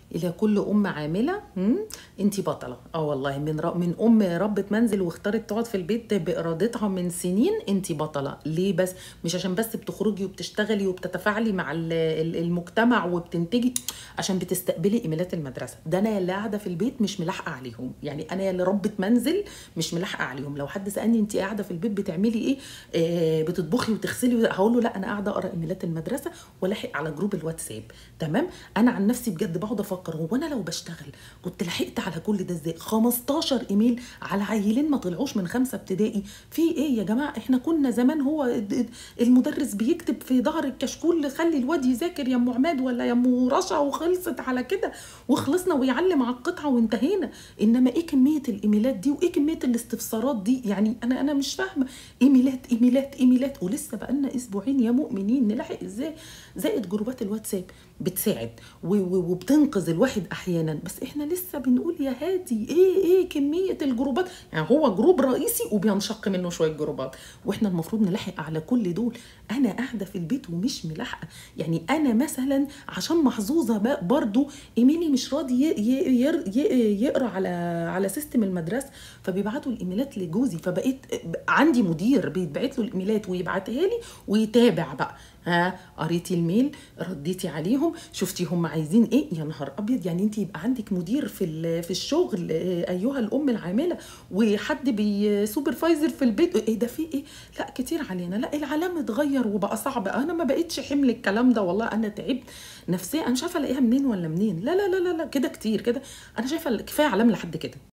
إلى كل أم عاملة أنتِ بطلة، والله من أم ربة منزل واختارت تقعد في البيت بإرادتها من سنين، أنتِ بطلة. ليه بس؟ مش عشان بس بتخرجي وبتشتغلي وبتتفاعلي مع المجتمع وبتنتجي، عشان بتستقبلي إيميلات المدرسة. ده أنا اللي قاعدة في البيت مش ملاحقة عليهم، يعني أنا اللي ربة منزل مش ملاحقة عليهم. لو حد سألني أنتِ قاعدة في البيت بتعملي إيه؟ بتطبخي وتغسلي، هقول له لا أنا قاعدة أقرأ إيميلات المدرسة ولاحق على جروب الواتساب. تمام؟ أنا عن نفسي بجد بقعد أفكر، هو أنا لو بشتغل كنت لحقت على كل ده ازاي؟ 15 ايميل على عيلين ما طلعوش من 5 ابتدائي. في ايه يا جماعه؟ احنا كنا زمان هو المدرس بيكتب في ظهر الكشكول خلي الواد يذاكر يا ام عماد ولا يا ام رشا، وخلصت على كده وخلصنا، ويعلم على القطعه وانتهينا. انما ايه كميه الايميلات دي وايه كميه الاستفسارات دي؟ يعني انا مش فاهمه. ايميلات ايميلات ايميلات، ولسه بقالنا اسبوعين يا مؤمنين نلاحق ازاي؟ زائد جروبات الواتساب بتساعد وبتنقذ الواحد احيانا، بس احنا لسه بنقول يا هادي ايه كميه الجروبات؟ يعني هو جروب رئيسي وبينشق منه شويه جروبات، واحنا المفروض نلاحق على كل دول. انا قاعده في البيت ومش ملاحقه. يعني انا مثلا عشان محظوظه برضو ايميلي مش راضي يقرا على سيستم المدرسه، فبيبعتوا الايميلات لجوزي، فبقيت عندي مدير بيتبعت له الايميلات ويبعتها لي ويتابع بقى. ها، قريتي الميل؟ رديتي عليهم؟ شفتي هم عايزين ايه؟ يا نهار ابيض! يعني انت يبقى عندك مدير في الشغل ايها الام العامله، وحد سوبرفايزر في البيت. ايه ده؟ في ايه؟ لا كتير علينا. لا العالم اتغير وبقى صعب. انا ما بقتش حمل الكلام ده، والله انا تعبت نفسيا. انا مش عارفه الاقيها منين ولا منين. لا لا لا لا, لا. كده كتير كده. انا شايفه كفايه علام لحد كده.